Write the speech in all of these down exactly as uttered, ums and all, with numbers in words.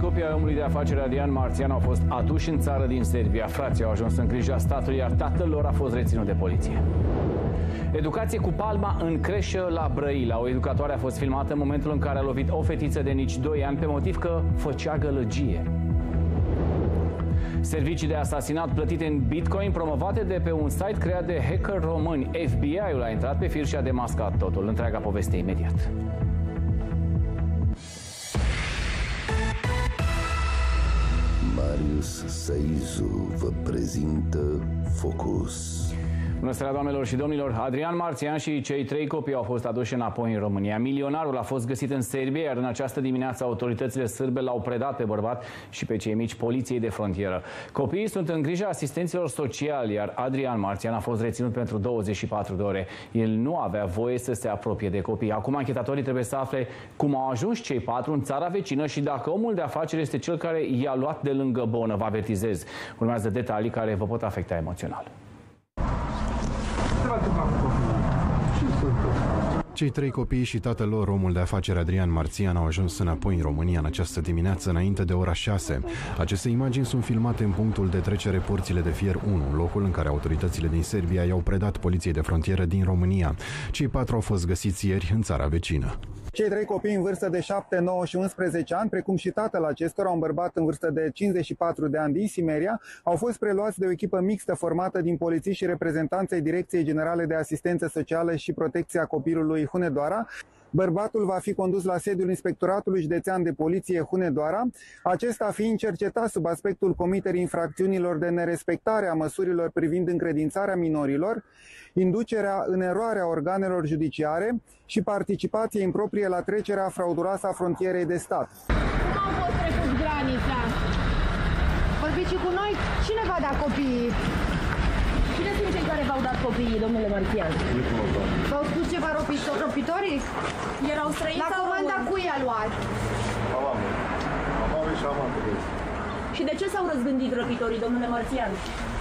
copii ai omului de afaceri Adrian Marțian au fost aduși în țară din Serbia. Frații au ajuns în grija statului, iar tatăl lor a fost reținut de poliție. Educație cu palma în creșă la Brăila. O educatoare a fost filmată în momentul în care a lovit o fetiță de nici doi ani pe motiv că făcea gălăgie. Servicii de asasinat plătite în Bitcoin promovate de pe un site creat de hacker români. F B I-ul a intrat pe fir și a demascat totul. Întreaga poveste imediat. Marius Saizu vă prezintă Focus. Bună seara, doamnelor și domnilor! Adrian Marțian și cei trei copii au fost aduși înapoi în România. Milionarul a fost găsit în Serbia, iar în această dimineață autoritățile sârbe l-au predat pe bărbat și pe cei mici poliției de frontieră. Copiii sunt în grija asistenților sociali, iar Adrian Marțian a fost reținut pentru douăzeci și patru de ore. El nu avea voie să se apropie de copii. Acum anchetatorii trebuie să afle cum au ajuns cei patru în țara vecină și dacă omul de afaceri este cel care i-a luat de lângă bonă. Vă avertizez. Urmează detalii care vă pot afecta emoțional. Cei trei copii și tatăl lor, omul de afaceri Adrian Marțian, au ajuns înapoi în România în această dimineață, înainte de ora șase. Aceste imagini sunt filmate în punctul de trecere Porțile de Fier unu, locul în care autoritățile din Serbia i-au predat poliției de frontieră din România. Cei patru au fost găsiți ieri în țara vecină. Cei trei copii în vârstă de șapte, nouă și unsprezece ani, precum și tatăl acestora, un bărbat în vârstă de cincizeci și patru de ani din Simeria, au fost preluați de o echipă mixtă formată din polițiști și reprezentanței Direcției Generale de Asistență Socială și Protecția Copilului Hunedoara. Bărbatul va fi condus la sediul Inspectoratului Județean de Poliție Hunedoara, acesta fiind cercetat sub aspectul comiterii infracțiunilor de nerespectare a măsurilor privind încredințarea minorilor, inducerea în eroare a organelor judiciare și participație improprie la trecerea frauduloasă a frontierei de stat. Cum au fost trecut granița? Vorbiți și cu noi? Cine v-a dat copiii? Cine sunt cei care v-au dat copiii, domnule Marțian? V-au spus ceva ropitorii? Erau străini. La comanda cui a luat? Și de ce s-au răzgândit răpitorii, domnule Marțian?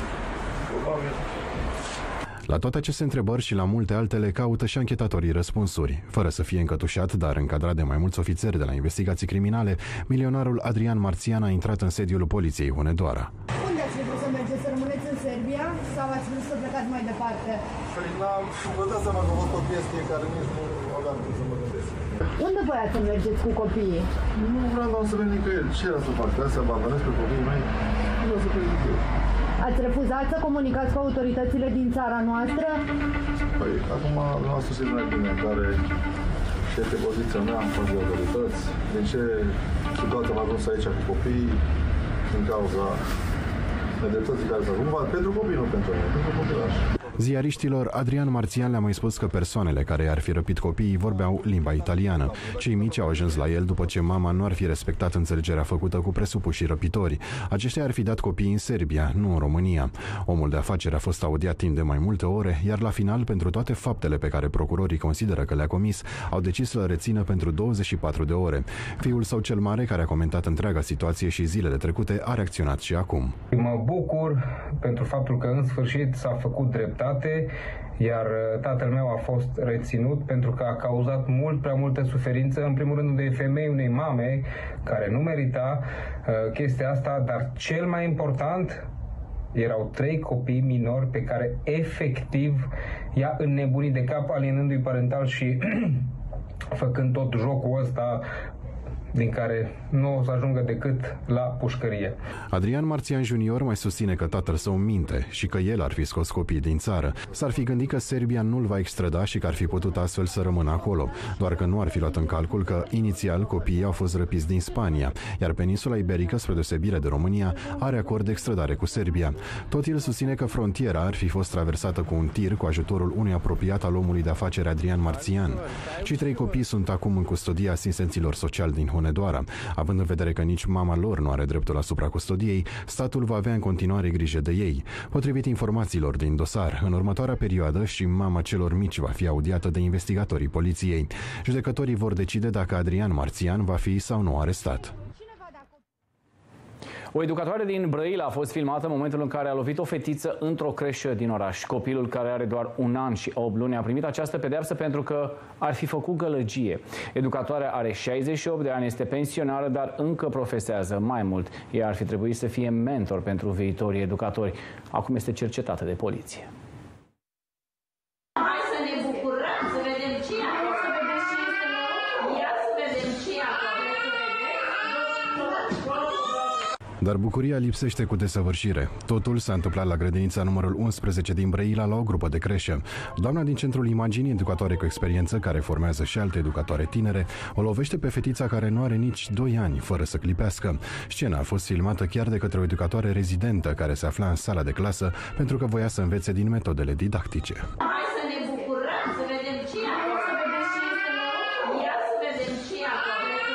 La toate aceste întrebări și la multe altele caută și anchetatorii răspunsuri. Fără să fie încătușat, dar încadrat de mai mulți ofițeri de la investigații criminale, milionarul Adrian Marțian a intrat în sediul poliției Hunedoara. Unde ați vrut să mergeți? Să rămâneți în Serbia sau ați vrut să plecați mai departe? Păi, vă dați seama că a fost o chestie care nici nu aveam cum să mă gândesc. Unde voiați să mergeți cu copiii? Nu vreau să merg nicăieri. Ce era să fac? Vreau să abandonez pe copiii mei? Nu vreau să plec nicăieri. Ați refuzat să comunicați cu autoritățile din țara noastră? Păi, acum nu a susținut mai bine care este poziția mea în față de autorități, din ce situația am ajuns aici cu copiii, din cauza nedreptății care s-a făcut, pentru copii, nu pentru mine, pentru copilași. Ziariștilor, Adrian Marțian le-a mai spus că persoanele care i-ar fi răpit copiii vorbeau limba italiană. Cei mici au ajuns la el după ce mama nu ar fi respectat înțelegerea făcută cu presupușii răpitori. Aceștia ar fi dat copiii în Serbia, nu în România. Omul de afaceri a fost audiat timp de mai multe ore, iar la final, pentru toate faptele pe care procurorii consideră că le-a comis, au decis să-l rețină pentru douăzeci și patru de ore. Fiul său cel mare, care a comentat întreaga situație și zilele trecute, a reacționat și acum. Mă bucur pentru faptul că în sfârșit s-a făcut dreptate, iar tatăl meu a fost reținut pentru că a cauzat mult prea multă suferință, în primul rând unei femei, unei mame care nu merita uh, chestia asta, dar cel mai important, erau trei copii minori pe care efectiv i-a înnebunit de cap, alienându-i parental și făcând tot jocul ăsta din care nu o să ajungă decât la pușcărie. Adrian Marțian junior mai susține că tatăl său minte și că el ar fi scos copiii din țară. S-ar fi gândit că Serbia nu-l va extrada și că ar fi putut astfel să rămână acolo, doar că nu ar fi luat în calcul că inițial copiii au fost răpiți din Spania, iar peninsula iberică, spre deosebire de România, are acord de extradare cu Serbia. Tot el susține că frontiera ar fi fost traversată cu un tir cu ajutorul unui apropiat al omului de afaceri Adrian Marțian. Cei trei copii sunt acum în custodia asistenților sociali din Hunedoara. Având în vedere că nici mama lor nu are dreptul asupra custodiei, statul va avea în continuare grijă de ei. Potrivit informațiilor din dosar, în următoarea perioadă și mama celor mici va fi audiată de investigatorii poliției. Judecătorii vor decide dacă Adrian Marțian va fi sau nu arestat. O educatoare din Brăila a fost filmată în momentul în care a lovit o fetiță într-o creșă din oraș. Copilul, care are doar un an și opt luni, a primit această pedeapsă pentru că ar fi făcut gălăgie. Educatoarea are șaizeci și opt de ani, este pensionară, dar încă profesează. Mai mult, ea ar fi trebuit să fie mentor pentru viitorii educatori. Acum este cercetată de poliție. Hai să ne bucurăm, să vedem ce e acolo, să vedem ce este noroc. Ia să vedem ce e acolo. Dar bucuria lipsește cu desăvârșire. Totul s-a întâmplat la grădinița numărul unsprezece din Brăila, la o grupă de creșă. Doamna din centrul imaginii, educatoare cu experiență, care formează și alte educatoare tinere, o lovește pe fetița care nu are nici doi ani, fără să clipească. Scena a fost filmată chiar de către o educatoare rezidentă care se afla în sala de clasă pentru că voia să învețe din metodele didactice. Hai să ne bucurăm, să vedem ce e acolo, să vedem ce este noroc. Ia să vedem ce e acolo.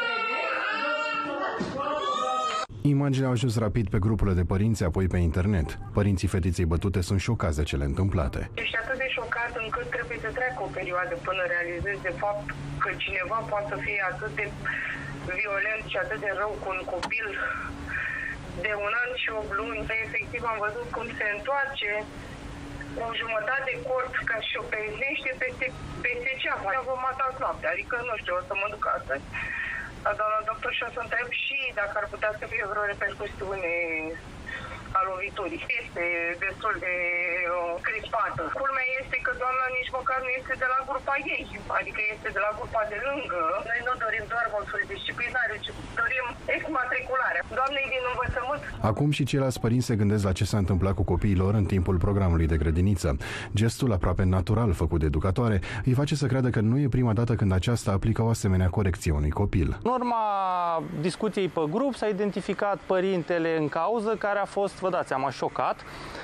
Imaginea au ajuns rapid pe grupurile de părinți, apoi pe internet. Părinții fetiței bătute sunt șocați de cele întâmplate. Ești atât de șocat încât trebuie să treacă o perioadă până realizezi de fapt că cineva poate să fie atât de violent și atât de rău cu un copil de un an și opt luni. Efectiv am văzut cum se întoarce cu jumătate de corp ca și o peznește peste, peste ceafă. Vă matați noaptea, adică nu știu, o să mă duc astăzi la doamna doctor și o să întreb și dacă ar putea să fie vreo repercusiune a loviturii. Este destul de uh, crispată. Culmea este că doamna nici măcar nu este de la grupa ei, adică este de la grupa de lângă. Noi nu dorim doar măsuri disciplinare, ci dorim exmatricularea doamnei din învățământ. Acum și ceilalți părinți se gândesc la ce s-a întâmplat cu copiii lor în timpul programului de grădiniță. Gestul aproape natural făcut de educatoare îi face să creadă că nu e prima dată când aceasta aplică o asemenea corecție unui copil. În urma discuției pe grup s-a identificat părintele în cauză, care a fost, vă dați seama, șocat.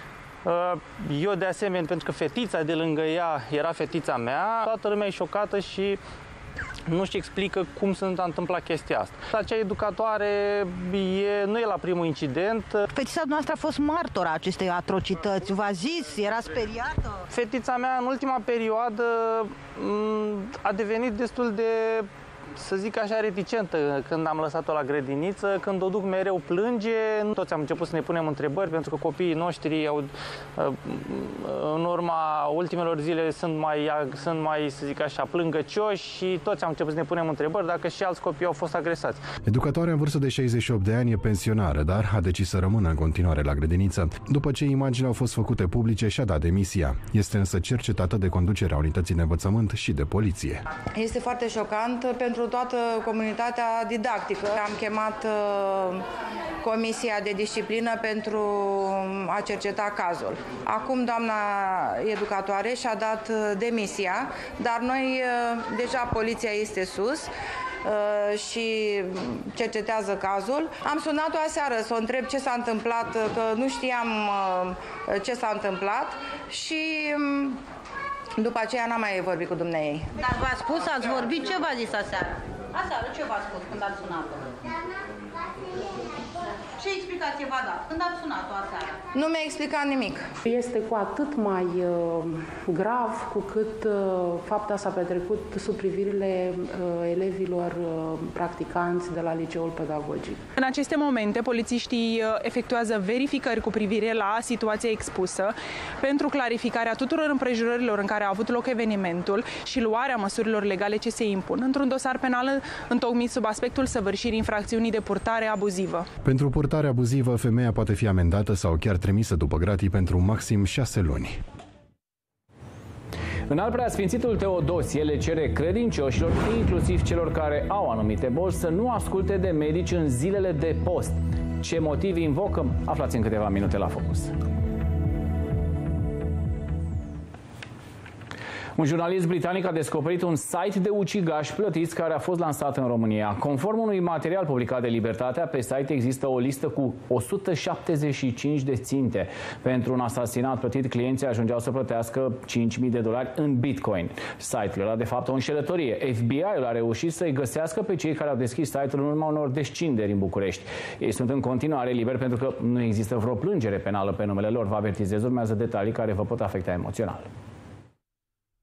Eu de asemenea, pentru că fetița de lângă ea era fetița mea, toată lumea e șocată și nu-și explică cum se a întâmplat chestia asta. Acea educatoare e, nu e la primul incident. Fetița noastră a fost martora acestei atrocități. V-a zis? Era speriată? Fetița mea în ultima perioadă a devenit destul de, să zic așa, reticentă când am lăsat-o la grădiniță. Când o duc mereu plânge. Toți am început să ne punem întrebări, pentru că copiii noștri au, în urma ultimelor zile sunt mai, sunt mai, să zic așa, plângăcioși și toți am început să ne punem întrebări dacă și alți copii au fost agresați. Educatoarea în vârstă de șaizeci și opt de ani e pensionară, dar a decis să rămână în continuare la grădiniță. După ce imaginile au fost făcute publice, și-a dat demisia. Este însă cercetată de conducerea unității de învățământ și de poliție. Este foarte șocant pentru toată comunitatea didactică. Am chemat uh, Comisia de Disciplină pentru a cerceta cazul. Acum doamna educatoare și-a dat uh, demisia, dar noi, uh, deja poliția este sus uh, și cercetează cazul. Am sunat-o aseară să o întreb ce s-a întâmplat, că nu știam uh, ce s-a întâmplat și um, după aceea n-am mai vorbit cu dumneei. Dar v-a spus, ați vorbit, ce v-a zis aseară? Aseară ce v-a spus când ați sunat-o? Ce explicație v-a dat când ați sunat-o aseară? Nu mi-a explicat nimic. Este cu atât mai uh, grav cu cât uh, fapta s-a petrecut sub privirile uh, elevilor uh, practicanți de la liceul pedagogic. În aceste momente, polițiștii efectuează verificări cu privire la situația expusă pentru clarificarea tuturor împrejurărilor în care a avut loc evenimentul și luarea măsurilor legale ce se impun într-un dosar penal întocmit sub aspectul săvârșirii infracțiunii de purtare abuzivă. Pentru purtare abuzivă, femeia poate fi amendată sau chiar trimisă după gratii pentru maxim șase luni. Înaltpreasfințitul Teodosie le cere credincioșilor, inclusiv celor care au anumite boli, să nu asculte de medici în zilele de post. Ce motivi invocă? Aflați în câteva minute la Focus. Un jurnalist britanic a descoperit un site de ucigași plătiți care a fost lansat în România. Conform unui material publicat de Libertatea, pe site există o listă cu o sută șaptezeci și cinci de ținte. Pentru un asasinat plătit, clienții ajungeau să plătească cinci mii de dolari în bitcoin. Site-ul era de fapt o înșelătorie. F B I-ul a reușit să-i găsească pe cei care au deschis site-ul în urma unor descinderi în București. Ei sunt în continuare liberi pentru că nu există vreo plângere penală pe numele lor. Vă avertizez, urmează detalii care vă pot afecta emoțional.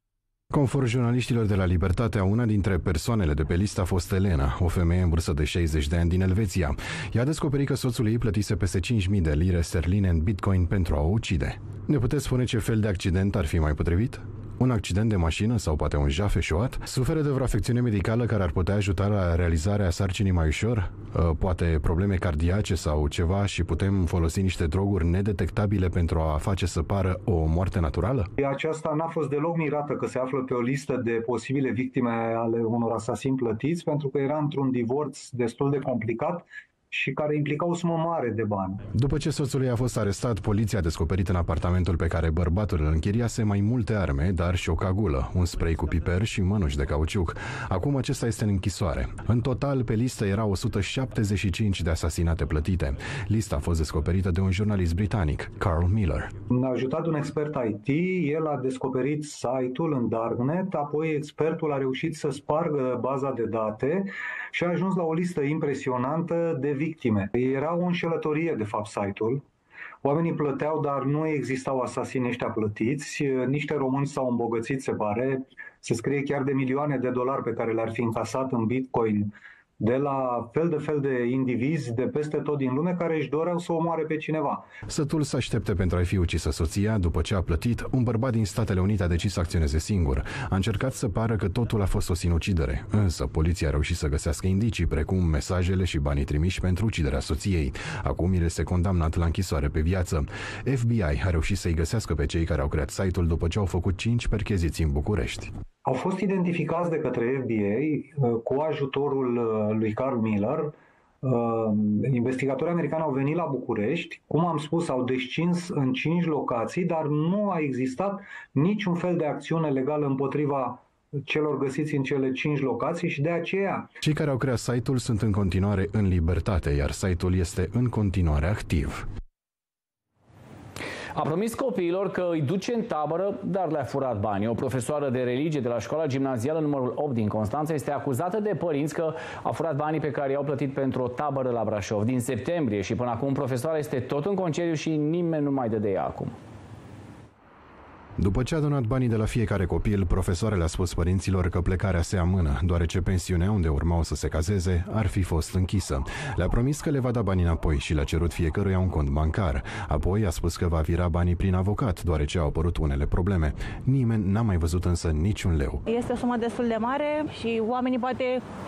Conform jurnaliștilor de la Libertatea, una dintre persoanele de pe listă a fost Elena, o femeie în vârstă de șaizeci de ani din Elveția. Ea a descoperit că soțul ei plătise peste cinci mii de lire sterline în bitcoin pentru a o ucide. Ne puteți spune ce fel de accident ar fi mai potrivit? Un accident de mașină sau poate un jaf eșuat? Suferă de vreo afecțiune medicală care ar putea ajuta la realizarea sarcinii mai ușor? Poate probleme cardiace sau ceva și putem folosi niște droguri nedetectabile pentru a face să pară o moarte naturală? Aceasta n-a fost deloc mirată că se află pe o listă de posibile victime ale unor asasini plătiți, pentru că era într-un divorț destul de complicat și care implica o sumă mare de bani. După ce soțul ei a fost arestat, poliția a descoperit în apartamentul pe care bărbatul îl închiriase mai multe arme, dar și o cagulă, un spray cu piper și mănuși de cauciuc. Acum acesta este în închisoare. În total, pe listă erau o sută șaptezeci și cinci de asasinate plătite. Lista a fost descoperită de un jurnalist britanic, Carl Miller. A ajutat un expert I T, el a descoperit site-ul în Darknet, apoi expertul a reușit să spargă baza de date și a ajuns la o listă impresionantă de victime. Era o înșelătorie, de fapt, site-ul. Oamenii plăteau, dar nu existau asasini ăștia plătiți. Niște români s-au îmbogățit, se pare. Se scrie chiar de milioane de dolari pe care le-ar fi încasat în bitcoin de la fel de fel de indivizi de peste tot din lume care își doreau să omoare pe cineva. Sătul să aștepte pentru a fi ucisă soția, după ce a plătit, un bărbat din Statele Unite a decis să acționeze singur. A încercat să pară că totul a fost o sinucidere, însă poliția a reușit să găsească indicii, precum mesajele și banii trimiși pentru uciderea soției. Acum el este condamnat la închisoare pe viață. F B I a reușit să-i găsească pe cei care au creat site-ul după ce au făcut cinci percheziții în București. Au fost identificați de către F B I cu ajutorul lui Carl Miller. Investigatorii americani au venit la București, cum am spus, au descins în cinci locații, dar nu a existat niciun fel de acțiune legală împotriva celor găsiți în cele cinci locații și de aceea... Cei care au creat site-ul sunt în continuare în libertate, iar site-ul este în continuare activ. A promis copiilor că îi duce în tabără, dar le-a furat banii. O profesoară de religie de la școala gimnazială numărul opt din Constanța este acuzată de părinți că a furat banii pe care i-au plătit pentru o tabără la Brașov. Din septembrie și până acum profesoara este tot în concediu și nimeni nu mai dă de ea acum. După ce a donat banii de la fiecare copil, profesoarele a spus părinților că plecarea se amână, deoarece pensiunea unde urmau să se cazeze ar fi fost închisă. Le-a promis că le va da banii înapoi și le-a cerut fiecăruia un cont bancar. Apoi a spus că va vira banii prin avocat, deoarece au apărut unele probleme. Nimeni n-a mai văzut însă niciun leu. Este o sumă destul de mare și oamenii poate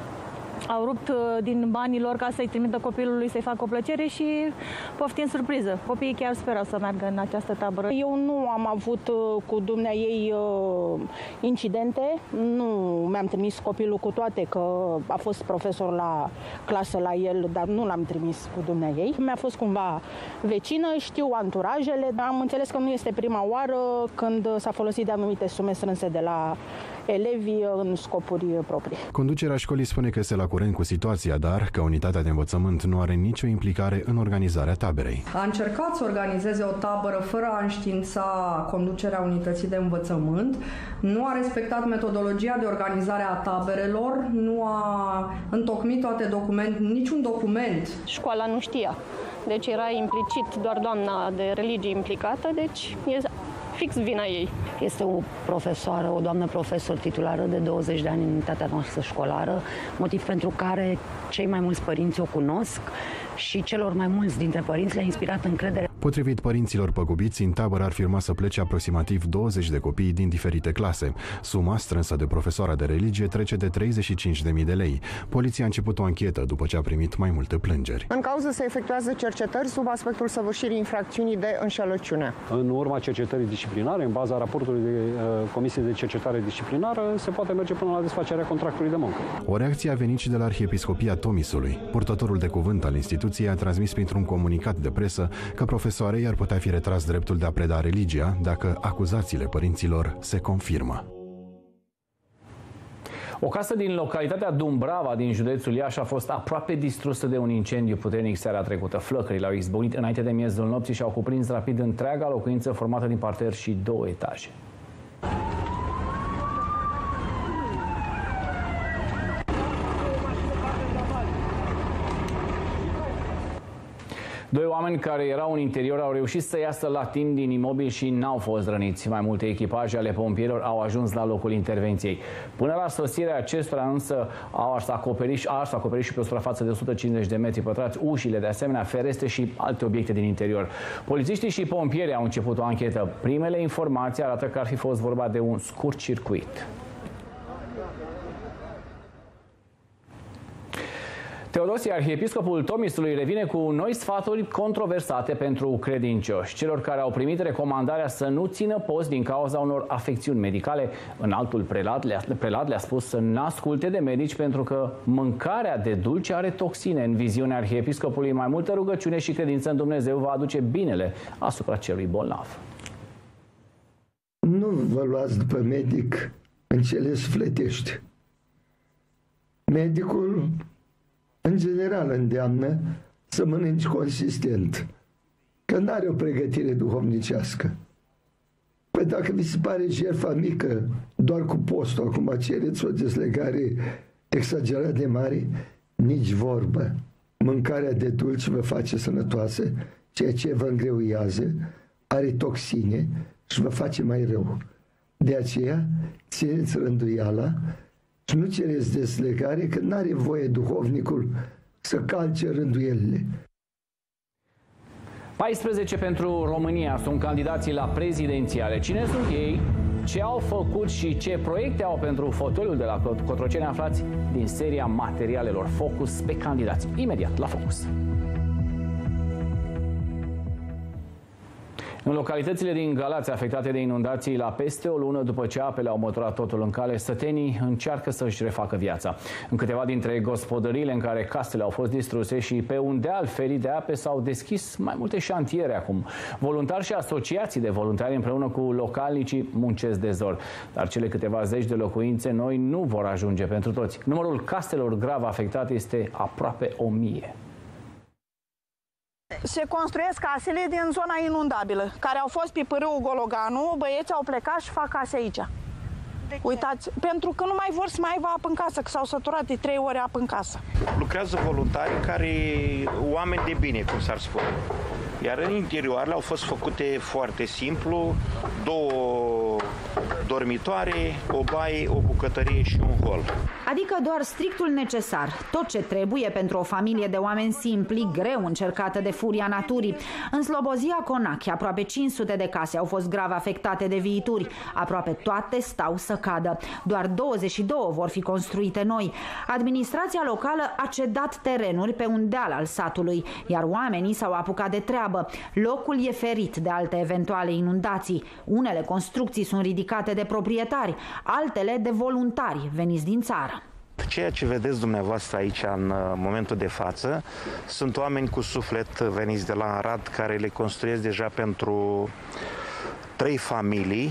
au rupt din banii lor ca să-i trimită copilului să-i facă o plăcere și poftim surpriză. Copiii chiar sperau să meargă în această tabără. Eu nu am avut cu dumnea ei incidente, nu mi-am trimis copilul cu toate, că a fost profesor la clasă la el, dar nu l-am trimis cu dumnea ei. Mi-a fost cumva vecină, știu anturajele, dar am înțeles că nu este prima oară când s-a folosit de anumite sume strânse de la elevii în scopuri proprii. Conducerea școlii spune că este la curent cu situația, dar că unitatea de învățământ nu are nicio implicare în organizarea taberei. A încercat să organizeze o tabără fără a înștiința conducerea unității de învățământ, nu a respectat metodologia de organizare a taberelor, nu a întocmit toate documente, niciun document. Școala nu știa, deci era implicit doar doamna de religie implicată, deci e fix vina ei. Este o profesoară, o doamnă profesor titulară de douăzeci de ani în unitatea noastră școlară, motiv pentru care cei mai mulți părinți o cunosc și celor mai mulți dintre părinți le-a inspirat încredere. Potrivit părinților păgubiți, în tabără ar fi urmat să plece aproximativ douăzeci de copii din diferite clase. Suma strânsă de profesoara de religie trece de treizeci și cinci de mii de lei. Poliția a început o anchetă după ce a primit mai multe plângeri. În cauză se efectuează cercetări sub aspectul săvârșirii infracțiunii de înșelăciune. În urma cercetării disciplinare, în baza raportului de uh, Comisie de Cercetare Disciplinară, se poate merge până la desfacerea contractului de muncă. O reacție a venit și de la Arhiepiscopia Tomisului. Purtătorul de cuvânt al instituției a transmis printr-un comunicat de presă că profesoarei ar putea fi retras dreptul de a preda religia dacă acuzațiile părinților se confirmă. O casă din localitatea Dumbrava, din județul Iași, a fost aproape distrusă de un incendiu puternic seara trecută. Flăcările au izbucnit înainte de miezul nopții și au cuprins rapid întreaga locuință formată din parter și două etaje. Doi oameni care erau în interior au reușit să iasă la timp din imobil și n-au fost răniți. Mai multe echipaje ale pompierilor au ajuns la locul intervenției. Până la sosirea acestora însă au ars acoperiș, a ars acoperiș și pe o suprafață de o sută cincizeci de metri pătrați, ușile, de asemenea ferestre și alte obiecte din interior. Polițiștii și pompierii au început o anchetă. Primele informații arată că ar fi fost vorba de un scurt circuit. Teodosie, arhiepiscopul Tomisului, revine cu noi sfaturi controversate pentru credincioși. Celor care au primit recomandarea să nu țină post din cauza unor afecțiuni medicale, înaltul prelat le-a, prelat le-a spus să n-asculte de medici pentru că mâncarea de dulce are toxine. În viziunea arhiepiscopului, mai multă rugăciune și credință în Dumnezeu va aduce binele asupra celui bolnav. Nu vă luați după medic în cele sufletești. Medicul în general îndeamnă să mănânci consistent, că nu are o pregătire duhovnicească. Păi dacă vi se pare jertfa mică, doar cu postul, acum cereți o deslegare exagerat de mare, nici vorbă. Mâncarea de dulce vă face sănătoasă, ceea ce vă îngreuiază, are toxine și vă face mai rău. De aceea, țineți rânduiala și nu cereți deslegare, că nu are voie duhovnicul să calce rânduielile. paisprezece pentru România sunt candidații la prezidențiale. Cine sunt ei? Ce au făcut și ce proiecte au pentru fotoliul de la Cotroceni? Aflați din seria materialelor Focus pe candidați. Imediat la Focus. În localitățile din Galați afectate de inundații la peste o lună după ce apele au măturat totul în cale, sătenii încearcă să-și refacă viața. În câteva dintre gospodăriile în care casele au fost distruse și pe un deal ferit de ape s-au deschis mai multe șantiere acum. Voluntari și asociații de voluntari împreună cu localnicii muncesc de zor. Dar cele câteva zeci de locuințe noi nu vor ajunge pentru toți. Numărul caselor grav afectate este aproape o mie. Se construiesc casele din zona inundabilă, care au fost pe pârâul Gologanu, băieții au plecat și fac case aici. Uitați, pentru că nu mai vor să mai aibă apă în casă, că s-au săturat de trei ore apă în casă. Lucrează voluntari care, oameni de bine, cum s-ar spune. Iar în interioarele au fost făcute foarte simplu, două dormitoare, o baie, o bucătărie și un hol. Adică doar strictul necesar, tot ce trebuie pentru o familie de oameni simpli, greu încercată de furia naturii. În Slobozia Conache, aproape cinci sute de case au fost grav afectate de viituri. Aproape toate stau să cadă. Doar douăzeci și două vor fi construite noi. Administrația locală a cedat terenuri pe un deal al satului, iar oamenii s-au apucat de treabă. Locul e ferit de alte eventuale inundații. Unele construcții sunt ridicate de proprietari, altele de voluntari veniți din țară. Ceea ce vedeți dumneavoastră aici în momentul de față sunt oameni cu suflet veniți de la Arad care le construiesc deja pentru trei familii.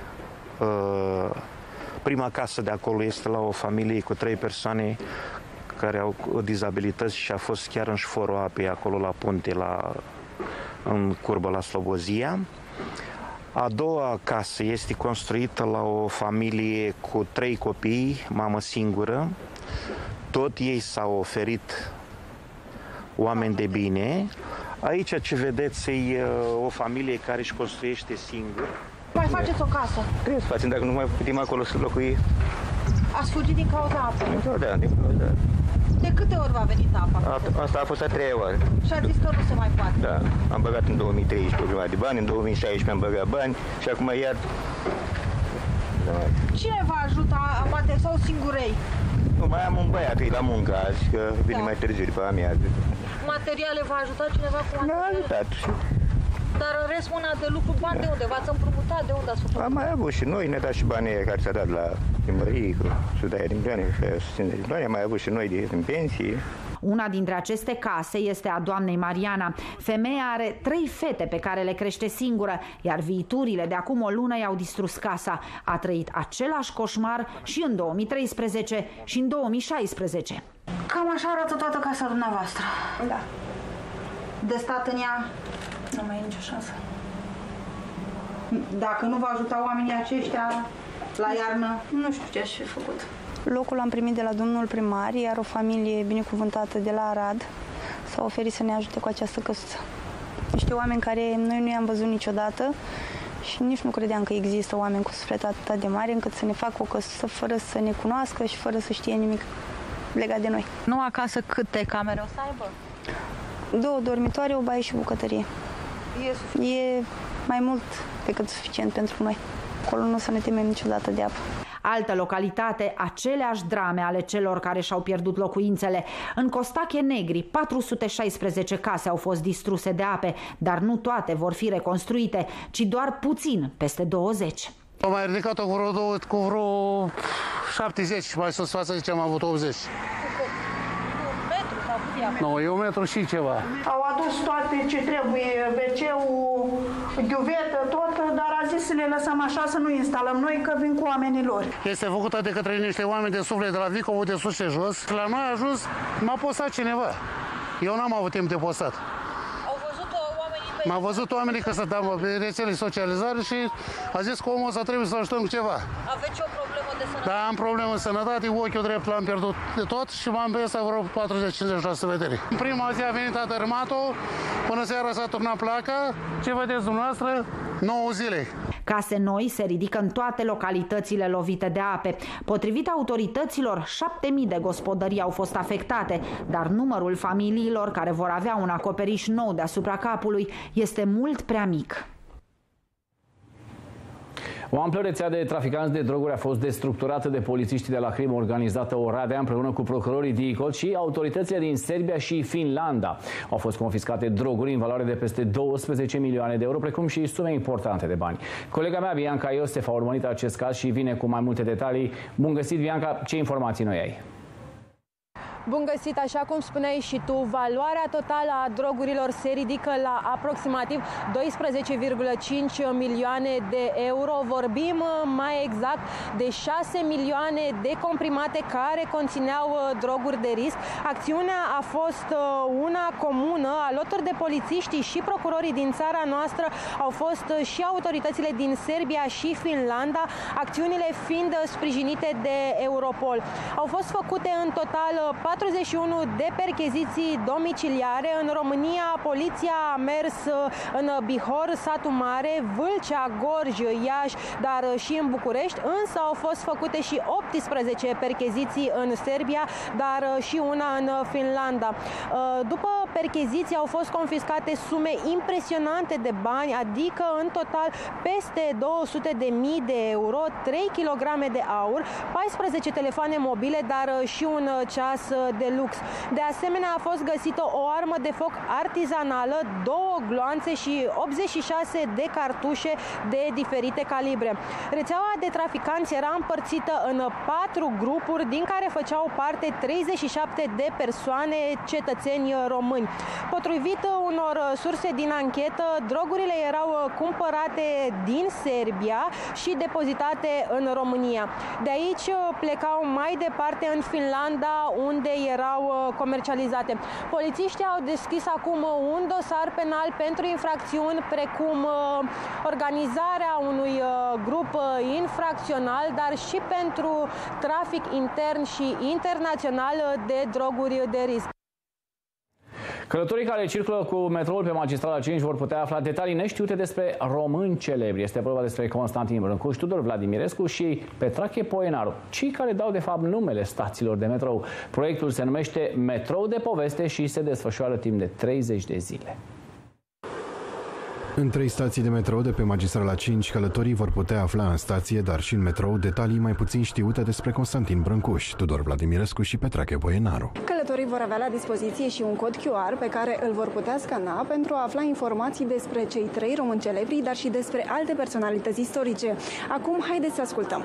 Prima casă de acolo este la o familie cu trei persoane care au dizabilități și a fost chiar în șforul apei acolo la punte, la, în curbă la Slobozia. A doua casă este construită la o familie cu trei copii, mamă singură. Tot ei s-au oferit oameni de bine. Aici ce vedeți e o familie care își construiește singur. Mai faceți o casă? Trebuie să facem, dacă nu mai putem acolo să locui. Ați fugit din cauza apei? Da, din cauza. De câte ori v-a venit apa? A, asta a fost a treia oară. Și a zis că nu se mai poate? Da, am băgat în două mii treisprezece prima de bani, în două mii șaisprezece am băgat bani și acum iar... Da. Cine vă ajută, poate, sau singurei? Nu, mai am un băiat, e la muncă azi, că vine da. mai târziu după amiază. Materiale v-a ajutat cineva cu materiale? Da, ajutat. Dar în rest, mâna de lucru, bani de unde? V-ați împrumutat? De unde ați făcut? Am mai avut și noi, ne dat și banii care s-a dat la primărie, cu sudaia din milioane, susținere din milioane, am mai avut și noi de, din pensie. Una dintre aceste case este a doamnei Mariana. Femeia are trei fete pe care le crește singură, iar viiturile de acum o lună i-au distrus casa. A trăit același coșmar și în două mii treisprezece și în două mii șaisprezece. Cam așa arată toată casa dumneavoastră. Da. De stat în ea nu mai e nicio șansă. Dacă nu vă ajuta oamenii aceștia la iarnă, nu știu ce aș fi făcut. Locul am primit de la domnul primar, iar o familie binecuvântată de la Arad s-au oferit să ne ajute cu această căsuță. Niște oameni care noi nu i-am văzut niciodată și nici nu credeam că există oameni cu suflet atât de mare încât să ne facă o căsuță fără să ne cunoască și fără să știe nimic legat de noi. Nu acasă câte camere o să aibă? Două dormitoare, o baie și bucătărie. E, e mai mult decât suficient pentru noi. Acolo nu o să ne temem niciodată de apă. Altă localitate, aceleași drame ale celor care și-au pierdut locuințele. În Costache Negri, patru sute șaisprezece case au fost distruse de ape, dar nu toate vor fi reconstruite, ci doar puțin, peste douăzeci. Am mai ridicat-o cu vreo, cu vreo șaptezeci, mai sus față de ce am avut optzeci. Nu, e un metru și ceva. Au adus toate ce trebuie, ve ce-ul, ghiuvetă, tot, dar a zis să le lăsăm așa, să nu instalăm noi, că vin cu oamenii lor. Este făcută de către niște oameni de suflet de la Vicovul de sus și jos. La noi a ajuns, m-a postat cineva. Eu n-am avut timp de postat. Au văzut oamenii pe... M-a văzut oamenii că stăteam pe rețele socializare și a zis că omul ăsta trebuie să ajutăm cu ceva. Aveți o problemă de sănătate? Da, am probleme de sănătate, ochiul drept l-am pierdut de tot și m-am pierdut vreo patruzeci cincizeci la sută vedere. În prima zi a venit atărmatul, până seara s-a turnat placa, ce vedeți dumneavoastră, nouă zile. Case noi se ridică în toate localitățile lovite de ape. Potrivit autorităților, șapte mii de gospodării au fost afectate, dar numărul familiilor care vor avea un acoperiș nou deasupra capului este mult prea mic. O amplă rețea de traficanți de droguri a fost destructurată de polițiștii de la crimă organizată Oradea împreună cu procurorii D I C O T și autoritățile din Serbia și Finlanda. Au fost confiscate droguri în valoare de peste douăsprezece milioane de euro, precum și sume importante de bani. Colega mea, Bianca Iosef, a urmărit acest caz și vine cu mai multe detalii. Bun găsit, Bianca, ce informații noi ai? Bun găsit, așa cum spuneai și tu, valoarea totală a drogurilor se ridică la aproximativ doisprezece virgulă cinci milioane de euro. Vorbim mai exact de șase milioane de comprimate care conțineau droguri de risc. Acțiunea a fost una comună, alături de polițiștii și procurorii din țara noastră au fost și autoritățile din Serbia și Finlanda, acțiunile fiind sprijinite de Europol. Au fost făcute în total patruzeci și unu de percheziții domiciliare. În România, poliția a mers în Bihor, Satu Mare, Vâlcea, Gorj, Iași, dar și în București, însă au fost făcute și optsprezece percheziții în Serbia, dar și una în Finlanda. După percheziții au fost confiscate sume impresionante de bani, adică în total peste două sute de mii de euro, trei kilograme de aur, paisprezece telefoane mobile, dar și un ceas de lux. De asemenea, a fost găsită o armă de foc artizanală, două gloanțe și optzeci și șase de cartușe de diferite calibre. Rețeaua de traficanți era împărțită în patru grupuri, din care făceau parte treizeci și șapte de persoane, cetățeni români. Potrivit unor surse din anchetă, drogurile erau cumpărate din Serbia și depozitate în România. De aici plecau mai departe în Finlanda, unde erau comercializate. Polițiștii au deschis acum un dosar penal pentru infracțiuni precum organizarea unui grup infracțional, dar și pentru trafic intern și internațional de droguri de risc. Călătorii care circulă cu metroul pe magistrala cinci vor putea afla detalii neștiute despre români celebri. Este vorba despre Constantin Brâncuș, Tudor Vladimirescu și Petrache Poenaru, cei care dau de fapt numele stațiilor de metrou. Proiectul se numește Metrou de Poveste și se desfășoară timp de treizeci de zile. În trei stații de metrou de pe magistrala cinci, călătorii vor putea afla în stație, dar și în metrou, detalii mai puțin știute despre Constantin Brâncuș, Tudor Vladimirescu și Petrache Poenaru. Călătorii vor avea la dispoziție și un cod Q R pe care îl vor putea scana pentru a afla informații despre cei trei români celebri, dar și despre alte personalități istorice. Acum, haideți să ascultăm.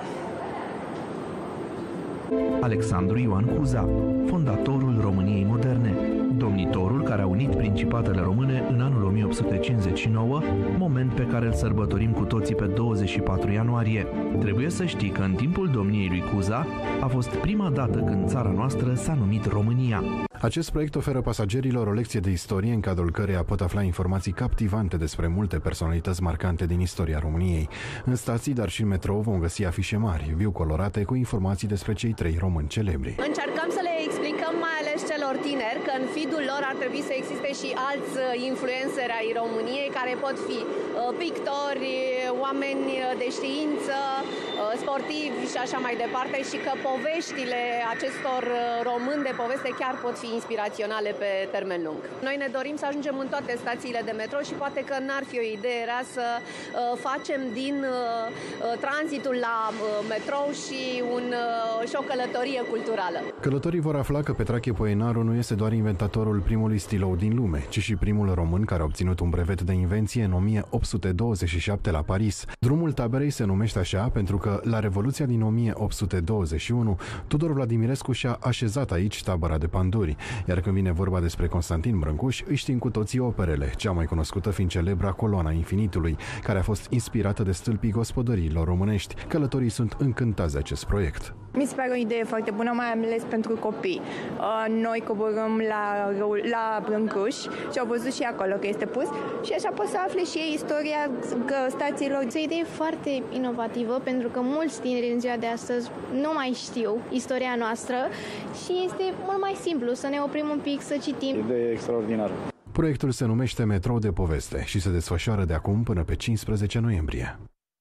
Alexandru Ioan Cuza, fondatorul României moderne, domnitorul care a unit principatele române în anul o mie opt sute cincizeci și nouă, moment pe care îl sărbătorim cu toții pe douăzeci și patru ianuarie. Trebuie să știi că în timpul domniei lui Cuza a fost prima dată când țara noastră s-a numit România. Acest proiect oferă pasagerilor o lecție de istorie în cadrul căreia pot afla informații captivante despre multe personalități marcante din istoria României. În stații, dar și în metrou vom găsi afișe mari, viu colorate, cu informații despre cei trei români celebri. Încercăm să le explicăm mai ales sugerez celor tineri că în feed-ul lor ar trebui să existe și alți influenceri ai României, care pot fi pictori, oameni de știință, sportivi și așa mai departe, și că poveștile acestor români de poveste chiar pot fi inspiraționale pe termen lung. Noi ne dorim să ajungem în toate stațiile de metro și poate că n-ar fi o idee rea să facem din tranzitul la metrou și, un, și o călătorie culturală. Călătorii vor afla că Petrache Poenaru nu este doar inventatorul primului stilou din lume, ci și primul român care a obținut un brevet de invenție în o mie opt sute douăzeci și șapte la Paris. Drumul taberei se numește așa pentru că la Revoluția din o mie opt sute douăzeci și unu, Tudor Vladimirescu și-a așezat aici tabăra de panduri, iar când vine vorba despre Constantin Brâncuș, îi știm cu toții operele, cea mai cunoscută fiind celebra Coloana Infinitului, care a fost inspirată de stâlpii gospodăriilor românești. Călătorii sunt încântați de acest proiect. Mi se pare o idee foarte bună, mai ales pentru copii. Noi coborâm la, la Brâncuș și au văzut și acolo că este pus și așa pot să afle și ei istoria stațiilor. Este o idee foarte inovativă pentru că mulți tineri în ziua de astăzi nu mai știu istoria noastră și este mult mai simplu să ne oprim un pic, să citim. Idee extraordinară. Proiectul se numește Metrou de Poveste și se desfășoară de acum până pe cincisprezece noiembrie.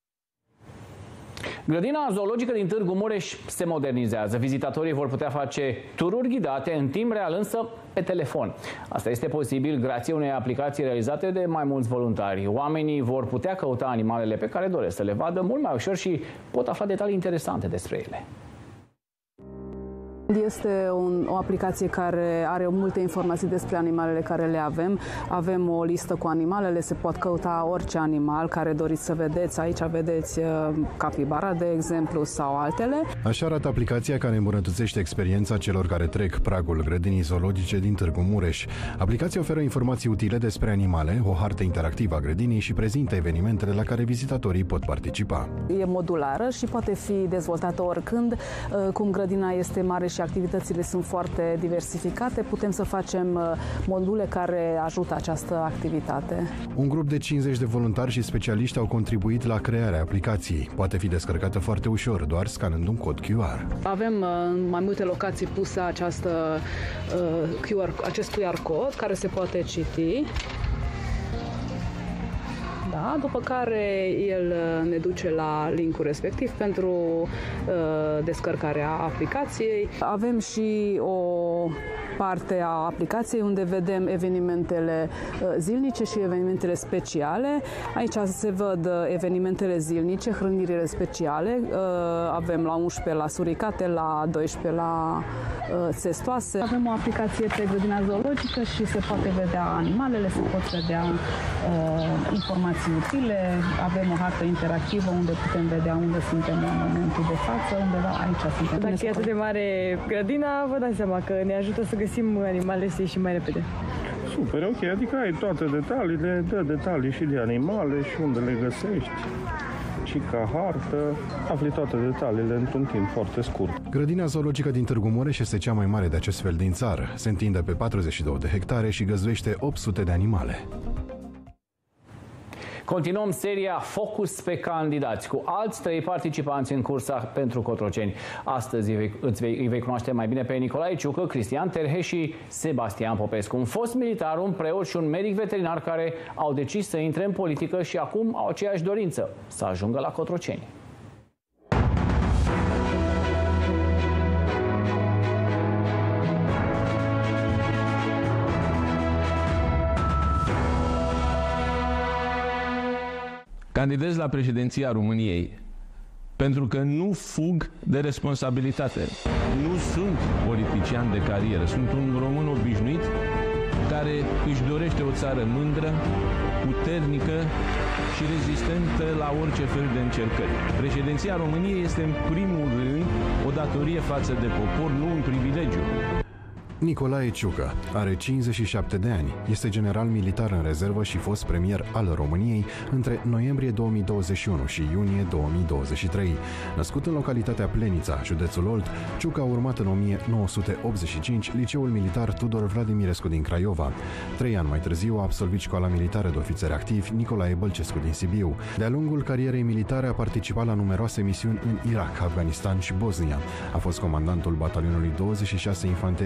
Grădina zoologică din Târgu Mureș se modernizează. Vizitatorii vor putea face tururi ghidate în timp real, însă pe telefon. Asta este posibil grație unei aplicații realizate de mai mulți voluntari. Oamenii vor putea căuta animalele pe care doresc să le vadă mult mai ușor și pot afla detalii interesante despre ele. Este un, o aplicație care are multe informații despre animalele care le avem. Avem o listă cu animalele, se pot căuta orice animal care doriți să vedeți. Aici vedeți capibara, de exemplu, sau altele. Așa arată aplicația care îmbunătățește experiența celor care trec pragul grădinii zoologice din Târgu Mureș. Aplicația oferă informații utile despre animale, o hartă interactivă a grădinii și prezintă evenimentele la care vizitatorii pot participa. E modulară și poate fi dezvoltată oricând. Cum grădina este mare și activitățile sunt foarte diversificate, putem să facem module care ajută această activitate. Un grup de cincizeci de voluntari și specialiști au contribuit la crearea aplicației. Poate fi descărcată foarte ușor, doar scanând un cod Q R. Avem în mai multe locații pusă această, Q R, acest Q R cod care se poate citi. Da, după care el ne duce la linkul respectiv pentru uh, descărcarea aplicației. Avem și o parte a aplicației unde vedem evenimentele uh, zilnice și evenimentele speciale. Aici se văd evenimentele zilnice, hrănirile speciale. Uh, avem la unsprezece la suricate, la doisprezece la uh, țestoase. Avem o aplicație pe grădina zoologică și se poate vedea animalele, se pot vedea uh, informații utile, avem o hartă interactivă unde putem vedea unde suntem în momentul de față, unde aici suntem. Dacă e atât de mare grădina, vă dați seama că ne ajută să găsim animalele să ieșim mai repede. Super, ok, adică ai toate detaliile, dă detalii și de animale și unde le găsești. Și ca hartă, afli toate detaliile într-un timp foarte scurt. Grădina zoologică din Târgu Mureș este cea mai mare de acest fel din țară. Se întinde pe patruzeci și două de hectare și găzduiește opt sute de animale. Continuăm seria Focus pe candidați cu alți trei participanți în cursa pentru Cotroceni. Astăzi îți vei, îi vei cunoaște mai bine pe Nicolae Ciucă, Cristian Terhe și Sebastian Popescu. Un fost militar, un preot și un medic veterinar care au decis să intre în politică și acum au aceeași dorință, să ajungă la Cotroceni. Candidez la președinția României pentru că nu fug de responsabilitate. Nu sunt politician de carieră, sunt un român obișnuit care își dorește o țară mândră, puternică și rezistentă la orice fel de încercări. Președinția României este în primul rând o datorie față de popor, nu un privilegiu. Nicolae Ciucă are cincizeci și șapte de ani, este general militar în rezervă și fost premier al României între noiembrie două mii douăzeci și unu și iunie două mii douăzeci și trei. Născut în localitatea Plenița, județul Olt, Ciucă a urmat în o mie nouă sute optzeci și cinci liceul militar Tudor Vladimirescu din Craiova. Trei ani mai târziu a absolvit școala militară de ofițeri activi Nicolae Bălcescu din Sibiu. De-a lungul carierei militare a participat la numeroase misiuni în Irak, Afganistan și Bosnia. A fost comandantul batalionului douăzeci și șase Infanterie pe care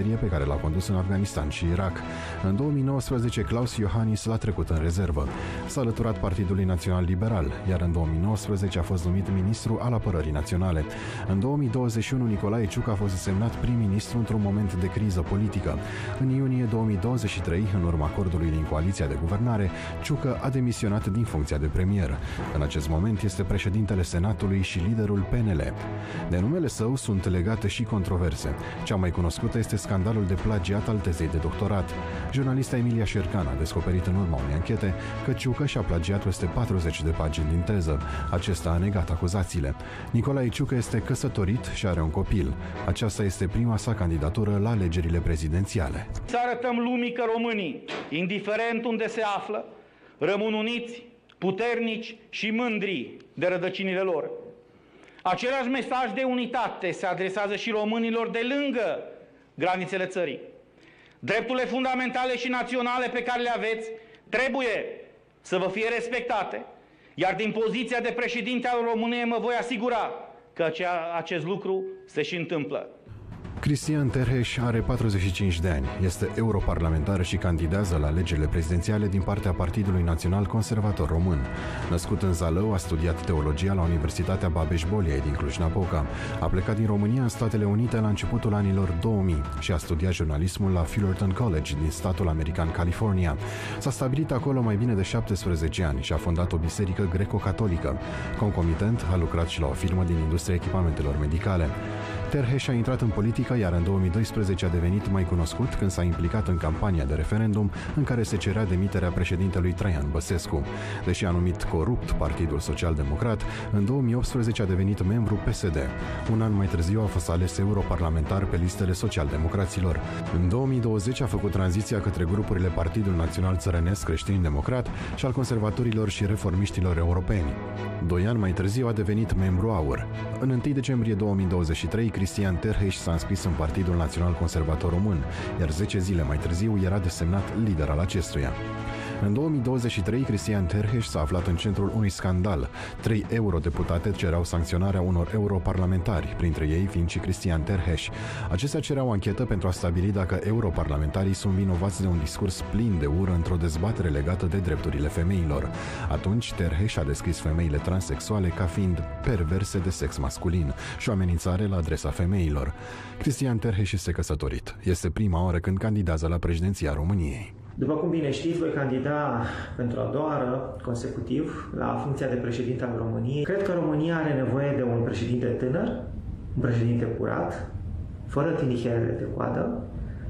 l-a condus în Afganistan și Irak. În două mii nouăsprezece, Klaus Iohannis l-a trecut în rezervă. S-a alăturat Partidului Național Liberal, iar în două mii nouăsprezece a fost numit ministru al Apărării Naționale. În două mii douăzeci și unu, Nicolae Ciucă a fost desemnat prim-ministru într-un moment de criză politică. În iunie două mii douăzeci și trei, în urma acordului din coaliția de guvernare, Ciucă a demisionat din funcția de premier. În acest moment este președintele Senatului și liderul P N L. De numele său sunt legate și controverse. Cea mai cunoscută este scandalul de plagiat al tezei de doctorat. Jurnalista Emilia Șercan a descoperit în urma unei anchete că Ciucă și-a plagiat peste patruzeci de pagini din teză. Acesta a negat acuzațiile. Nicolae Ciucă este căsătorit și are un copil. Aceasta este prima sa candidatură la alegerile prezidențiale. Să arătăm lumii că românii, indiferent unde se află, rămân uniți, puternici și mândri de rădăcinile lor. Același mesaj de unitate se adresează și românilor de lângă granițele țării. Drepturile fundamentale și naționale pe care le aveți trebuie să vă fie respectate, iar din poziția de președinte al României mă voi asigura că acest lucru se și întâmplă. Cristian Terheș are patruzeci și cinci de ani, este europarlamentar și candidează la alegerile prezidențiale din partea Partidului Național Conservator Român. Născut în Zalău, a studiat teologia la Universitatea Babeș-Bolyai din Cluj-Napoca. A plecat din România în Statele Unite la începutul anilor două mii și a studiat jurnalismul la Fullerton College din statul american California. S-a stabilit acolo mai bine de șaptesprezece ani și a fondat o biserică greco-catolică. Concomitent, a lucrat și la o firmă din industria echipamentelor medicale. Terheș a intrat în politică, iar în două mii doisprezece a devenit mai cunoscut când s-a implicat în campania de referendum în care se cerea demiterea președintelui Traian Băsescu. Deși a numit corupt Partidul Social-Democrat, în două mii optsprezece a devenit membru P S D. Un an mai târziu a fost ales europarlamentar pe listele social-democraților. În două mii douăzeci a făcut tranziția către grupurile Partidul Național Țărănesc Creștin-Democrat și al conservatorilor și reformiștilor europeni. Doi ani mai târziu a devenit membru AUR. În întâi decembrie două mii douăzeci și trei, Cristian Terheș s-a înscris în Partidul Național Conservator Român, iar zece zile mai târziu era desemnat lider al acestuia. În două mii douăzeci și trei, Cristian Terheș s-a aflat în centrul unui scandal. Trei eurodeputate cereau sancționarea unor europarlamentari, printre ei fiind și Cristian Terheș. Acestea cereau o anchetă pentru a stabili dacă europarlamentarii sunt vinovați de un discurs plin de ură într-o dezbatere legată de drepturile femeilor. Atunci, Terheș a descris femeile transexuale ca fiind perverse de sex masculin și o amenințare la adresa femeilor. Cristian Terheș este căsătorit. Este prima oară când candidează la președinția României. După cum bine știți, voi candida pentru a doua oară consecutiv la funcția de președinte al României. Cred că România are nevoie de un președinte tânăr, un președinte curat, fără tiniherele de coadă,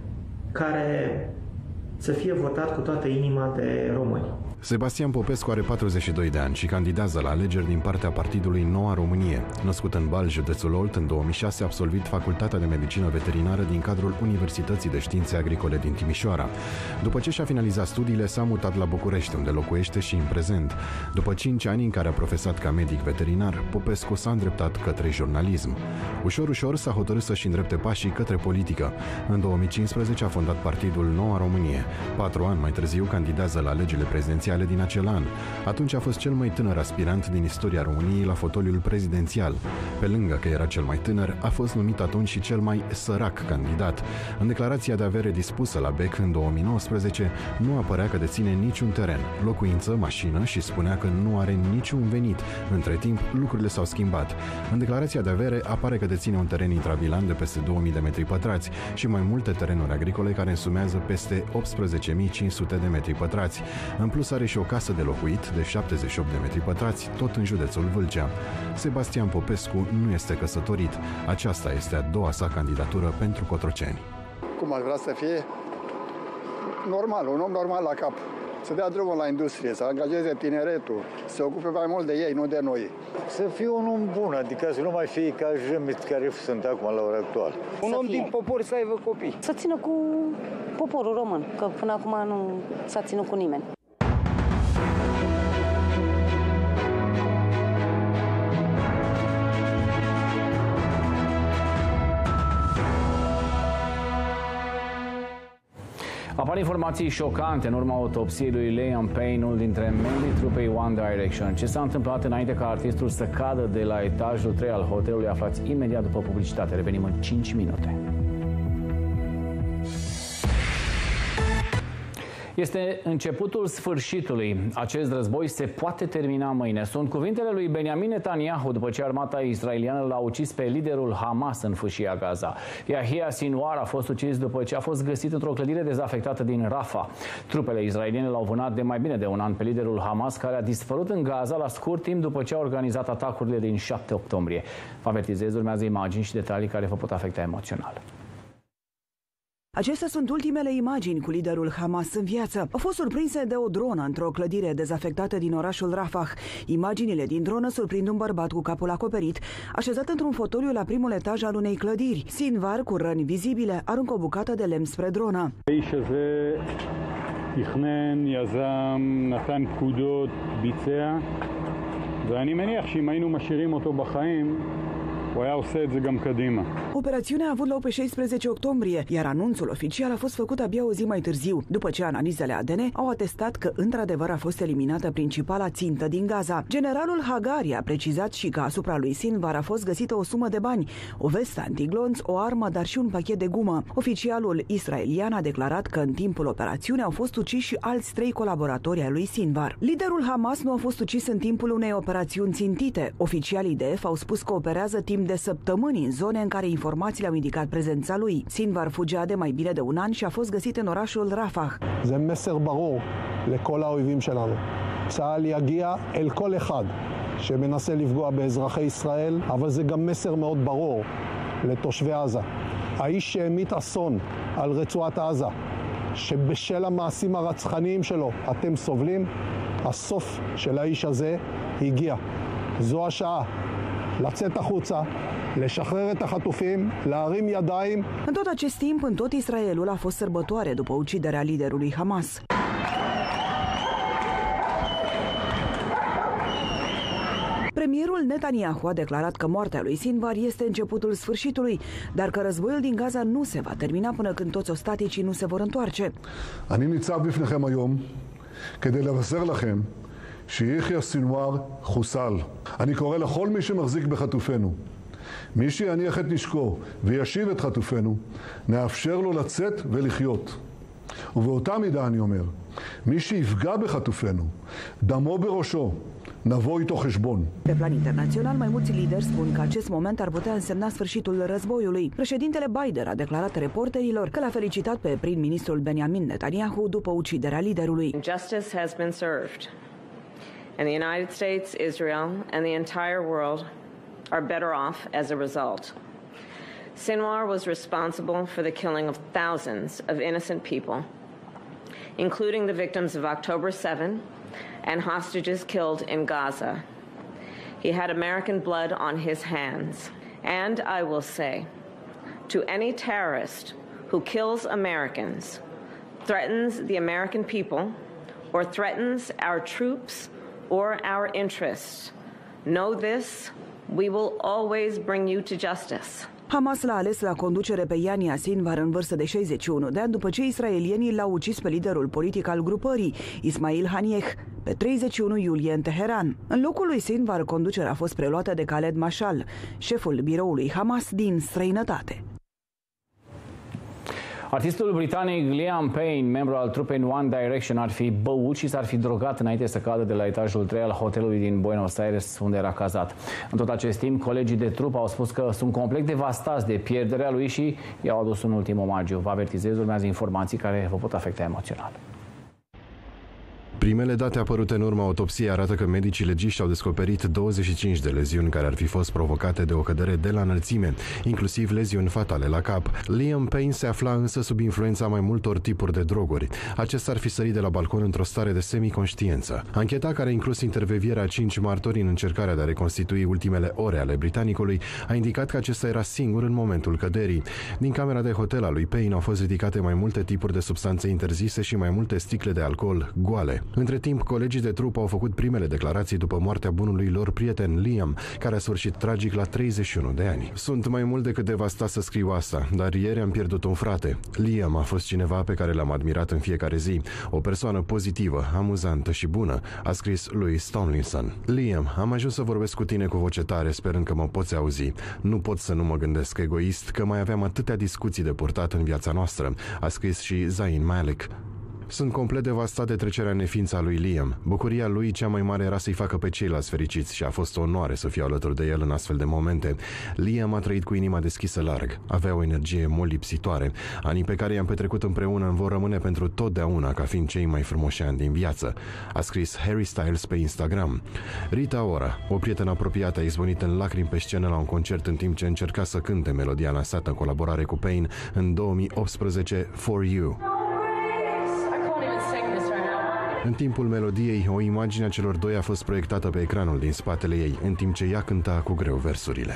care să fie votat cu toată inima de români. Sebastian Popescu are patruzeci și doi de ani și candidează la alegeri din partea partidului Noua Românie. Născut în Bal, județul Olt, în două mii șase a absolvit Facultatea de Medicină Veterinară din cadrul Universității de Științe Agricole din Timișoara. După ce și-a finalizat studiile, s-a mutat la București, unde locuiește și în prezent. După cinci ani în care a profesat ca medic veterinar, Popescu s-a îndreptat către jurnalism. Ușor, ușor s-a hotărât să-și îndrepte pașii către politică. În două mii cincisprezece a fondat Partidul Noua Românie. Patru ani mai târziu candidează la alegerile prezidențiale din acel an. Atunci a fost cel mai tânăr aspirant din istoria României la fotoliul prezidențial. Pe lângă că era cel mai tânăr, a fost numit atunci și cel mai sărac candidat. În declarația de avere dispusă la B E C în două mii nouăsprezece, nu apărea că deține niciun teren, locuință, mașină și spunea că nu are niciun venit. Între timp, lucrurile s-au schimbat. În declarația de avere apare că deține un teren intravilan de peste două mii de metri pătrați și mai multe terenuri agricole care însumează peste optsprezece mii cinci sute de metri pătrați. În plus, are și o casă de locuit de șaptezeci și opt de metri pătrați, tot în județul Vâlcea. Sebastian Popescu nu este căsătorit. Aceasta este a doua sa candidatură pentru Cotroceni. Cum aș vrea să fie? Normal, un om normal la cap. Să dea drumul la industrie, să angajeze tineretul, să se ocupe mai mult de ei, nu de noi. Să fie un om bun, adică să nu mai fie ca jămiți care sunt acum la ora actuală. Un om din popor să aibă copii. Să țină cu poporul român, că până acum nu s-a ținut cu nimeni. Apar informații șocante în urma autopsiei lui Liam Payne, unul dintre membrii trupei One Direction. Ce s-a întâmplat înainte ca artistul să cadă de la etajul trei al hotelului, aflați imediat după publicitate. Revenim în cinci minute. Este începutul sfârșitului. Acest război se poate termina mâine. Sunt cuvintele lui Benjamin Netanyahu după ce armata israeliană l-a ucis pe liderul Hamas în fâșia Gaza. Yahya Sinwar a fost ucis după ce a fost găsit într-o clădire dezafectată din Rafah. Trupele israeliene l-au vânat de mai bine de un an pe liderul Hamas, care a dispărut în Gaza la scurt timp după ce a organizat atacurile din șapte octombrie. Vă avertizez, urmează imagini și detalii care vă pot afecta emoțional. Acestea sunt ultimele imagini cu liderul Hamas în viață. Au fost surprinse de o dronă într-o clădire dezafectată din orașul Rafah. Imaginile din dronă surprind un bărbat cu capul acoperit, așezat într-un fotoliu la primul etaj al unei clădiri. Sinwar, cu răni vizibile, aruncă o bucată de lemn spre dronă. תכנן, יזם, נתן פקודות, ביצע, ואני מניח שאם היינו משאירים אותו בחיים, הוא היה עושה את זה גם קדימה. Operațiunea a avut loc pe șaisprezece octombrie, iar anunțul oficial a fost făcut abia o zi mai târziu, după ce analizele A D N au atestat că într-adevăr a fost eliminată principala țintă din Gaza. Generalul Hagari a precizat și că asupra lui Sinwar a fost găsită o sumă de bani, o vestă antiglonț, o armă, dar și un pachet de gumă. Oficialul israelian a declarat că în timpul operațiunii au fost uciși și alți trei colaboratori ai lui Sinwar. Liderul Hamas nu a fost ucis în timpul unei operațiuni țintite. Oficialii D F au spus că operează timp de săptămâni în zone în care informațiile au indicat prezența lui. Sinwar fugea de mai bine de un an și a fost găsit în orașul Rafah. זה מסר ברור לכל האויבים שלנו. צה"ל יגיע אל כל אחד שמנסה לפגוע באזרחי ישראל, אבל זה גם מסר מאוד ברור לתושבי עזה. האיש שהמיט אסון על רצועת עזה, שבשל המעשים הרצחניים שלו אתם סובלים, הסוף של האיש הזה הגיע. זו השעה לצאת החוצה, לשחרר את החטופים, להרים ידיים. În tot acest timp, în tot Israelul a fost sărbătoare după uciderea liderului Hamas. Premierul Netanyahu a declarat că moartea lui Sinwar este începutul sfârșitului, dar că războiul din Gaza nu se va termina până când toți ostaticii nu se vor întoarce. אני ניצב בפניכם היום כדי לבשר לכם שיחיא סנוואר חוסל. אני קורא לכל מי שמחזיק בחטופינו, מי שיניח את נשקו וישיב את חטופינו, נאפשר לו לצאת ולחיות. ובאותה מידה אני אומר, מי שיפגע בחטופינו, דמו בראשו, נבוא איתו חשבון. Pe plan internațional, mai mulți lideri spun că acest moment ar putea însemna sfârșitul războiului. Președintele Biden a declarat reporterilor că l-a felicitat pe prim-ministrul Benjamin Netanyahu după uciderea liderului. Justice has been served. And the United States, Israel, and the entire world are better off as a result. Sinwar was responsible for the killing of thousands of innocent people, including the victims of October seventh and hostages killed in Gaza. He had American blood on his hands. And I will say, to any terrorist who kills Americans, threatens the American people, or threatens our troops or our interests, know this, we will always bring you to justice. Hamas l-a ales la conducere pe Yahya Sinwar în vârstă de șaizeci și unu de ani după ce israelienii l-au ucis pe liderul politic al grupării, Ismail Haniyeh, pe treizeci și unu iulie în Teheran. În locul lui Sinwar, conducerea a fost preluată de Khaled Mashal, șeful biroului Hamas din străinătate. Artistul britanic Liam Payne, membru al trupei One Direction, ar fi băut și s-ar fi drogat înainte să cadă de la etajul trei al hotelului din Buenos Aires, unde era cazat. În tot acest timp, colegii de trup au spus că sunt complet devastați de pierderea lui și i-au adus un ultim omagiu. Vă avertizez, urmează informații care vă pot afecta emoțional. Primele date apărute în urma autopsiei arată că medicii legiști au descoperit douăzeci și cinci de leziuni care ar fi fost provocate de o cădere de la înălțime, inclusiv leziuni fatale la cap. Liam Payne se afla însă sub influența mai multor tipuri de droguri. Acesta ar fi sărit de la balcon într-o stare de semiconștiență. Ancheta, care a inclus intervevierea a cinci martori în încercarea de a reconstitui ultimele ore ale britanicului, a indicat că acesta era singur în momentul căderii. Din camera de hotel a lui Payne au fost ridicate mai multe tipuri de substanțe interzise și mai multe sticle de alcool goale. Între timp, colegii de trup au făcut primele declarații după moartea bunului lor prieten Liam, care a sfârșit tragic la treizeci și unu de ani. Sunt mai mult decât devastat să scriu asta, dar ieri am pierdut un frate. Liam a fost cineva pe care l-am admirat în fiecare zi, o persoană pozitivă, amuzantă și bună, a scris lui Tomlinson. Liam, am ajuns să vorbesc cu tine cu voce tare, sperând că mă poți auzi. Nu pot să nu mă gândesc egoist că mai aveam atâtea discuții de purtat în viața noastră, a scris și Zayn Malik. Sunt complet devastat de trecerea în neființă a lui Liam. Bucuria lui cea mai mare era să-i facă pe ceilalți fericiți și a fost o onoare să fiu alături de el în astfel de momente. Liam a trăit cu inima deschisă larg. Avea o energie molipsitoare. Anii pe care i-am petrecut împreună îmi vor rămâne pentru totdeauna ca fiind cei mai frumoși ani din viață, a scris Harry Styles pe Instagram. Rita Ora, o prietenă apropiată, a izbunit în lacrimi pe scenă la un concert în timp ce încerca să cânte melodia lansată în colaborare cu Pain în două mii optsprezece, For You. În timpul melodiei, o imagine a celor doi a fost proiectată pe ecranul din spatele ei, în timp ce ea cânta cu greu versurile.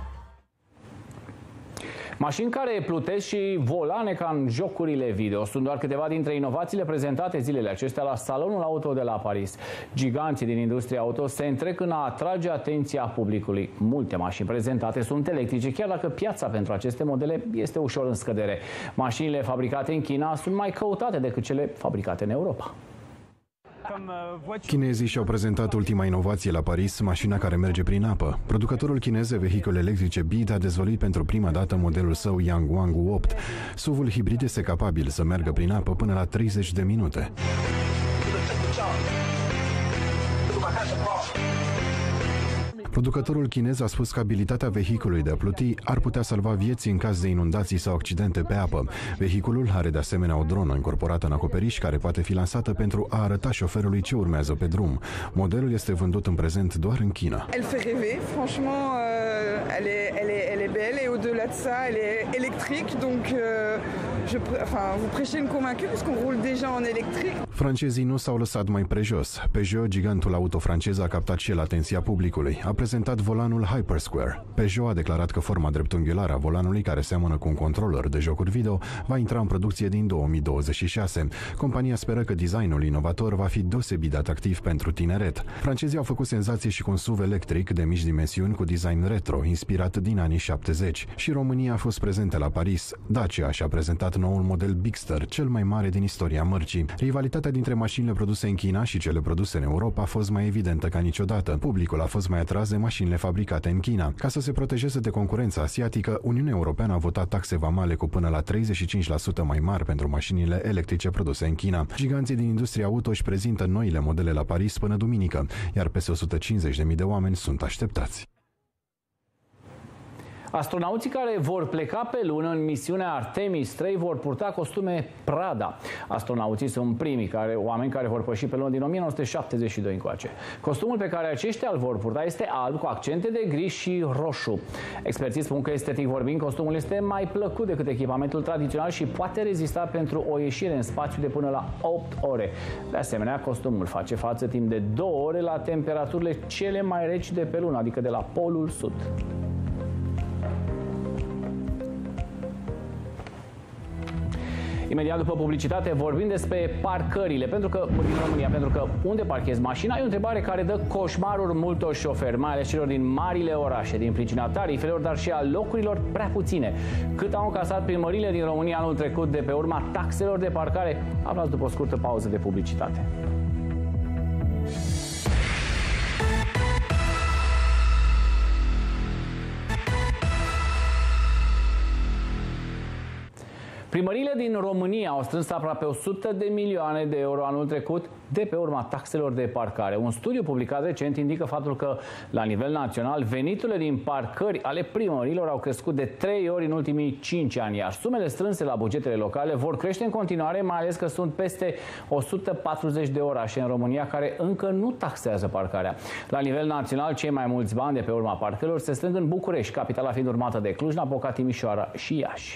Mașini care plutesc și volane ca în jocurile video sunt doar câteva dintre inovațiile prezentate zilele acestea la Salonul Auto de la Paris. Giganții din industria auto se întrec în a atrage atenția publicului. Multe mașini prezentate sunt electrice, chiar dacă piața pentru aceste modele este ușor în scădere. Mașinile fabricate în China sunt mai căutate decât cele fabricate în Europa. Chinezii și-au prezentat ultima inovație la Paris, mașina care merge prin apă. Producătorul chinez de vehicule electrice B I D a dezvăluit pentru prima dată modelul său Yangwang opt. S U V-ul hibrid este capabil să meargă prin apă până la treizeci de minute. Producătorul chinez a spus că abilitatea vehiculului de a pluti ar putea salva vieți în caz de inundații sau accidente pe apă. Vehiculul are de asemenea o dronă incorporată în acoperiș care poate fi lansată pentru a arăta șoferului ce urmează pe drum. Modelul este vândut în prezent doar în China. Elle fait rêver, franchement, euh, elle est, elle est, elle est belle et au-delà de ça, elle est électrique, donc euh, je, enfin, vous prêchez une convaincue puisqu'on roule déjà en électrique. Francezii nu s-au lăsat mai prejos. Peugeot, gigantul auto francez, a captat și el atenția publicului. A prezentat volanul Hypersquare. Peugeot a declarat că forma dreptunghiulară a volanului, care seamănă cu un controller de jocuri video, va intra în producție din două mii douăzeci și șase. Compania speră că designul inovator va fi deosebit de atractiv pentru tineret. Francezii au făcut senzație și cu un S U V electric de mici dimensiuni cu design retro, inspirat din anii șaptezeci. Și România a fost prezentă la Paris. Dacia și-a prezentat noul model Bigster, cel mai mare din istoria mărcii. Rivalitatea dintre mașinile produse în China și cele produse în Europa a fost mai evidentă ca niciodată. Publicul a fost mai atras de mașinile fabricate în China. Ca să se protejeze de concurența asiatică, Uniunea Europeană a votat taxe vamale cu până la treizeci și cinci la sută mai mari pentru mașinile electrice produse în China. Giganții din industria auto își prezintă noile modele la Paris până duminică, iar peste o sută cincizeci de mii de oameni sunt așteptați. Astronauții care vor pleca pe lună în misiunea Artemis trei vor purta costume Prada. Astronauții sunt primii care, oameni care vor păși pe lună din o mie nouă sute șaptezeci și doi încoace. Costumul pe care aceștia îl vor purta este alb cu accente de gri și roșu. Experții spun că, estetic vorbind, costumul este mai plăcut decât echipamentul tradițional și poate rezista pentru o ieșire în spațiu de până la opt ore. De asemenea, costumul face față timp de două ore la temperaturile cele mai reci de pe lună, adică de la Polul Sud. Imediat după publicitate vorbim despre parcările pentru că, din România, pentru că unde parchezi mașina e o întrebare care dă coșmaruri multor șoferi, mai ales celor din marile orașe, din pricina tarifelor, dar și a locurilor prea puține. Cât au încasat primările din România anul trecut de pe urma taxelor de parcare, aflați după o scurtă pauză de publicitate. Primăriile din România au strâns aproape o sută de milioane de euro anul trecut de pe urma taxelor de parcare. Un studiu publicat recent indică faptul că, la nivel național, veniturile din parcări ale primărilor au crescut de trei ori în ultimii cinci ani, iar sumele strânse la bugetele locale vor crește în continuare, mai ales că sunt peste o sută patruzeci de orașe în România care încă nu taxează parcarea. La nivel național, cei mai mulți bani de pe urma parcărilor se strâng în București, capitala fiind urmată de Cluj-Napoca, Timișoara și Iași.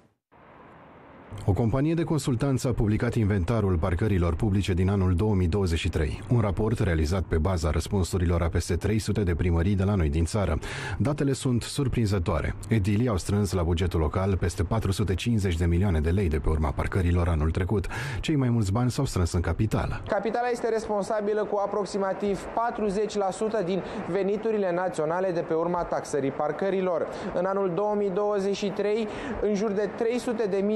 O companie de consultanță a publicat inventarul parcărilor publice din anul două mii douăzeci și trei, un raport realizat pe baza răspunsurilor a peste trei sute de primării de la noi din țară. Datele sunt surprinzătoare. Edilii au strâns la bugetul local peste patru sute cincizeci de milioane de lei de pe urma parcărilor anul trecut. Cei mai mulți bani s-au strâns în capitală. Capitala este responsabilă cu aproximativ patruzeci la sută din veniturile naționale de pe urma taxării parcărilor. În anul două mii douăzeci și trei, în jur de trei sute de mii de locuri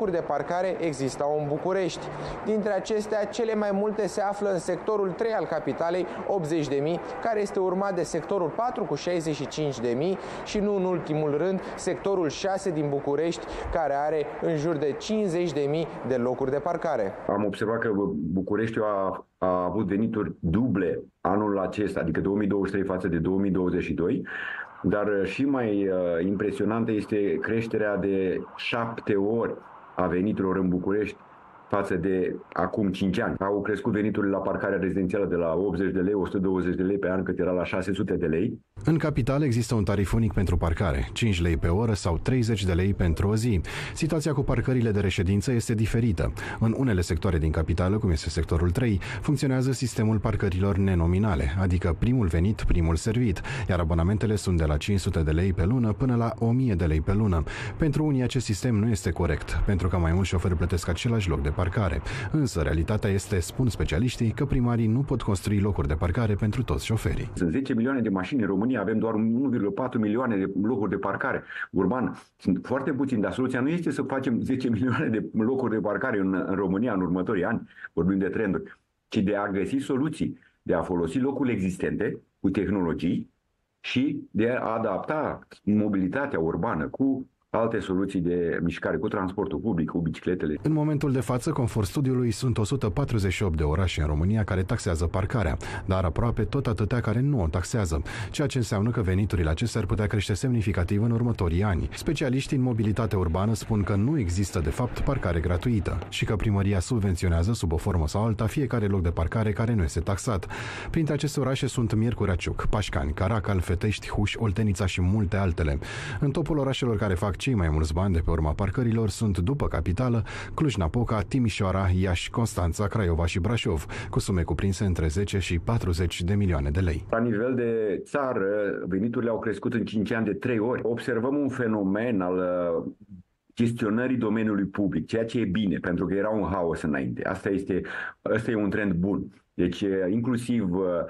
locuri de parcare existau în București. Dintre acestea, cele mai multe se află în sectorul trei al capitalei, optzeci de mii, care este urmat de sectorul patru cu șaizeci și cinci de mii și, nu în ultimul rând, sectorul șase din București, care are în jur de cincizeci de mii de locuri de parcare. Am observat că Bucureștiul a, a avut venituri duble anul acesta, adică două mii douăzeci și trei față de două mii douăzeci și doi, dar și mai uh, impresionantă este creșterea de șapte ori a veniturilor în București față de acum cinci ani. Au crescut veniturile la parcarea rezidențială de la optzeci de lei, o sută douăzeci de lei pe an, cât era la șase sute de lei. În capitală există un tarif unic pentru parcare, cinci lei pe oră sau treizeci de lei pentru o zi. Situația cu parcările de reședință este diferită. În unele sectoare din capitală, cum este sectorul trei, funcționează sistemul parcărilor nenominale, adică primul venit, primul servit, iar abonamentele sunt de la cinci sute de lei pe lună până la o mie de lei pe lună. Pentru unii acest sistem nu este corect, pentru că mai mulți șoferi plătesc același loc de parcare. Însă realitatea este, spun specialiștii, că primarii nu pot construi locuri de parcare pentru toți șoferii. Sunt zece milioane de mașini în România, avem doar unu virgulă patru milioane de locuri de parcare urban. Sunt foarte puțini, dar soluția nu este să facem zece milioane de locuri de parcare în, în România în următorii ani, vorbim de trenduri, ci de a găsi soluții, de a folosi locurile existente cu tehnologii și de a adapta mobilitatea urbană cu alte soluții de mișcare, cu transportul public, cu bicicletele. În momentul de față, conform studiului, sunt o sută patruzeci și opt de orașe în România care taxează parcarea, dar aproape tot atâtea care nu o taxează, ceea ce înseamnă că veniturile acestea ar putea crește semnificativ în următorii ani. Specialiștii în mobilitate urbană spun că nu există de fapt parcare gratuită și că primăria subvenționează sub o formă sau alta fiecare loc de parcare care nu este taxat. Printre aceste orașe sunt Miercurea Ciuc, Pașcani, Caracal, Fetești, Huș, Oltenița și multe altele. În topul orașelor care fac cei mai mulți bani de pe urma parcărilor sunt, după capitală, Cluj-Napoca, Timișoara, Iași, Constanța, Craiova și Brașov, cu sume cuprinse între zece și patruzeci de milioane de lei. La nivel de țară, veniturile au crescut în cinci ani de trei ori. Observăm un fenomen al gestionării domeniului public, ceea ce e bine, pentru că era un haos înainte. Asta este, asta e un trend bun. Deci, inclusiv,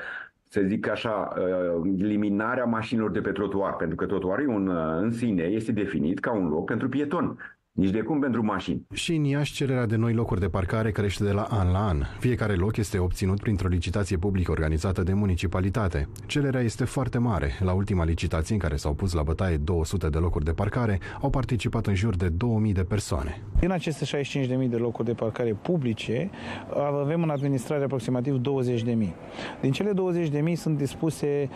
să zic așa, eliminarea mașinilor de pe trotuar, pentru că trotuarul în, în sine este definit ca un loc pentru pieton. Nici de cum pentru mașini. Și în Iași, cererea de noi locuri de parcare crește de la an la an. Fiecare loc este obținut printr-o licitație publică organizată de municipalitate. Cererea este foarte mare. La ultima licitație, în care s-au pus la bătaie două sute de locuri de parcare, au participat în jur de două mii de persoane. Din aceste șaizeci și cinci de mii de locuri de parcare publice, avem în administrare aproximativ douăzeci de mii. Din cele douăzeci de mii sunt dispuse,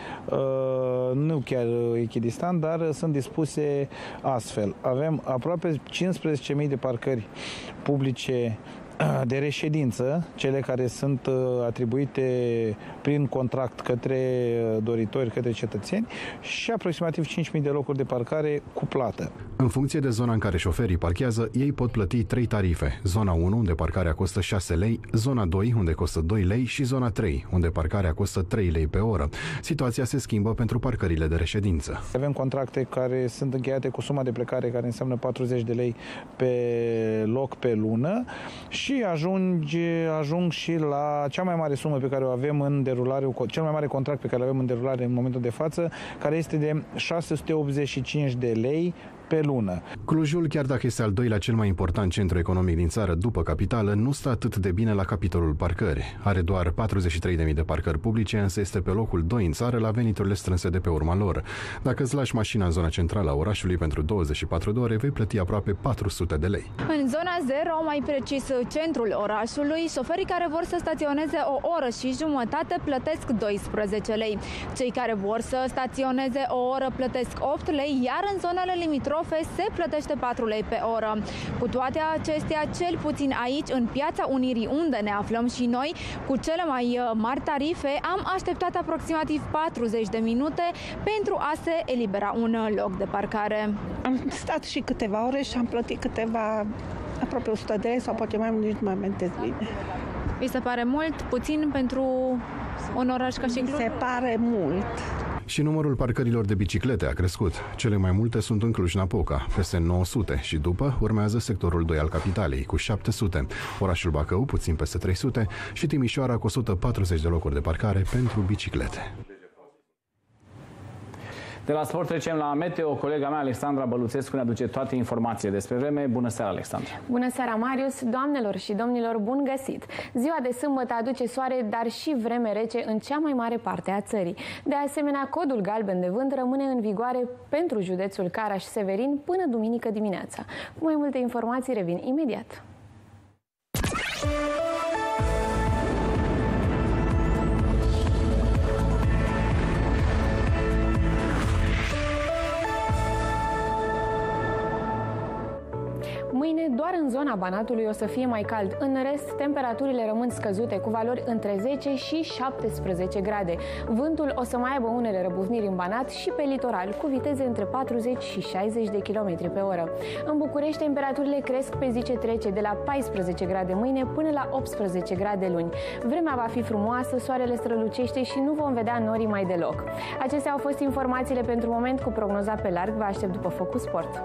uh, nu chiar echidistant, dar sunt dispuse astfel. Avem aproape cincisprezece mii de parcări publice de reședință, cele care sunt atribuite prin contract către doritori, către cetățeni, și aproximativ cinci mii de locuri de parcare cu plată. În funcție de zona în care șoferii parchează, ei pot plăti trei tarife. Zona unu, unde parcarea costă șase lei, zona doi, unde costă doi lei și zona trei, unde parcarea costă trei lei pe oră. Situația se schimbă pentru parcările de reședință. Avem contracte care sunt încheiate cu suma de plecare, care înseamnă patruzeci de lei pe loc pe lună, și ajunge, ajung și la cea mai mare sumă pe care o avem în derulare, cel mai mare contract pe care îl avem în derulare în momentul de față, care este de șase sute optzeci și cinci de lei pe lună. Clujul, chiar dacă este al doilea cel mai important centru economic din țară după capitală, nu stă atât de bine la capitolul parcări. Are doar patruzeci și trei de mii de parcări publice, însă este pe locul doi în țară la veniturile strânse de pe urma lor. Dacă îți lași mașina în zona centrală a orașului pentru douăzeci și patru de ore, vei plăti aproape patru sute de lei. În zona zero, mai precis centrul orașului, șoferii care vor să staționeze o oră și jumătate plătesc doisprezece lei. Cei care vor să staționeze o oră plătesc opt lei, iar în zonele limitrofe se plătește patru lei pe oră. Cu toate acestea, cel puțin aici, în Piața Unirii, unde ne aflăm și noi, cu cele mai mari tarife, am așteptat aproximativ patruzeci de minute pentru a se elibera un loc de parcare. Am stat și câteva ore și am plătit câteva, aproape o sută de lei sau poate mai mult, nici nu mai amintesc bine. Vi se pare mult, puțin pentru un oraș ca și Cluj? Se pare mult. Și numărul parcărilor de biciclete a crescut. Cele mai multe sunt în Cluj-Napoca, peste nouă sute, și după urmează sectorul doi al capitalei, cu șapte sute, orașul Bacău, puțin peste trei sute, și Timișoara, cu o sută patruzeci de locuri de parcare pentru biciclete. De la sport trecem la meteo. Colega mea, Alexandra Băluțescu, ne aduce toate informațiile despre vreme. Bună seara, Alexandra! Bună seara, Marius! Doamnelor și domnilor, bun găsit! Ziua de sâmbătă aduce soare, dar și vreme rece în cea mai mare parte a țării. De asemenea, codul galben de vânt rămâne în vigoare pentru județul Caraș-Severin până duminică dimineața. Cu mai multe informații revin imediat. Mâine, doar în zona Banatului o să fie mai cald. În rest, temperaturile rămân scăzute, cu valori între zece și șaptesprezece grade. Vântul o să mai aibă unele răbufniri în Banat și pe litoral, cu viteze între patruzeci și șaizeci de kilometri pe oră. În București, temperaturile cresc pe zi ce trece, de la paisprezece grade mâine până la optsprezece grade luni. Vremea va fi frumoasă, soarele strălucește și nu vom vedea norii mai deloc. Acestea au fost informațiile pentru moment, cu prognoza pe larg. Vă aștept după Focus Sport.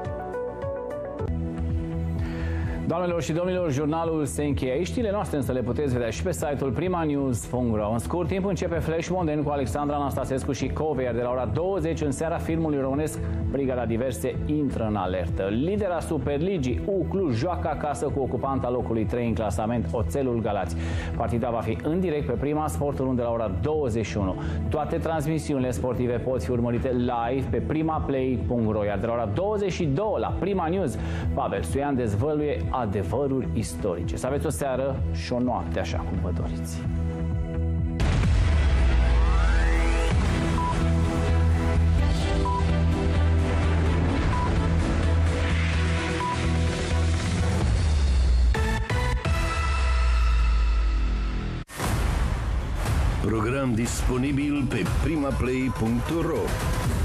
Doamnelor și domnilor, jurnalul se încheie aici. Știrile noastre însă le puteți vedea și pe site-ul prima news punct ro. În scurt timp începe Flash Monden cu Alexandra Anastasescu și Cove, iar de la ora douăzeci în seara filmului românesc Brigada Diverse intră în alertă. Lidera Superligii, U Cluj, joacă acasă cu ocupanta locului trei în clasament, Oțelul Galați. Partida va fi în direct pe Prima Sportul de la ora douăzeci și unu. Toate transmisiunile sportive pot fi urmărite live pe primaplay punct ro, iar de la ora douăzeci și două la Prima News, Pavel Suian dezvăluie adevăruri istorice. Să aveți o seară și o noapte așa cum vă doriți. Program disponibil pe primaplay punct ro.